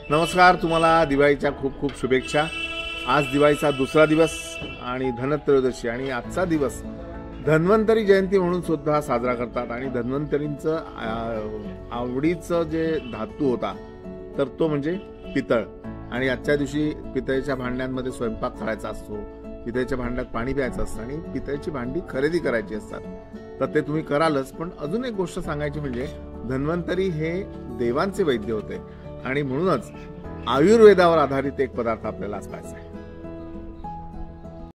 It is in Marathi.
नमस्कार, तुम्हाला दिवाळीच्या खूप खूप शुभेच्छा। आज दिवाळीचा दुसरा दिवस आणि धनत्रयोदशी आणि आजचा दिवस धन्वंतरी जयंती म्हणून सुद्धा साजरा करतात आणि धन्वंतरींचं आवडीचं जे धातू होता तर तो म्हणजे पितळ। आणि आजच्या दिवशी पितळेच्या भांड्यांमध्ये स्वयंपाक करायचा असतो, पितळेच्या भांड्यात पाणी प्यायचं असतं आणि पितळेची भांडी खरेदी करायची असतात। तर ते तुम्ही करालच, पण अजून एक गोष्ट सांगायची म्हणजे धन्वंतरी हे देवांचे वैद्य होते आणि म्हणूनच आयुर्वेदावर आधारित एक पदार्थ आपल्याला आज पाहायचा आहे।